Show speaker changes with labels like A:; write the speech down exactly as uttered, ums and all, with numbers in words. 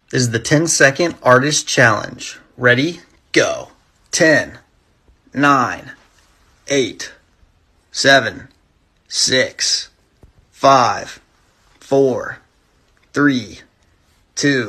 A: This is the ten second artist challenge. Ready? Go. ten, nine, eight, seven, six, five, four, three, two,